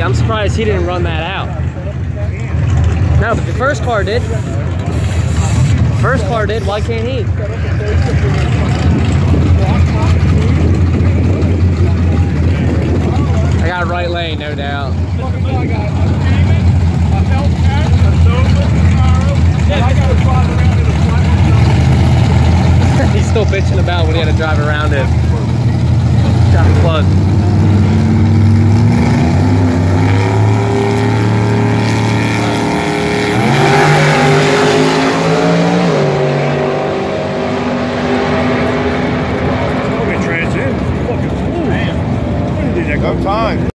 I'm surprised he didn't run that out. No, but the first car did. First car did, why can't he? I got right lane, no doubt. He's still bitching about when he had to drive around it.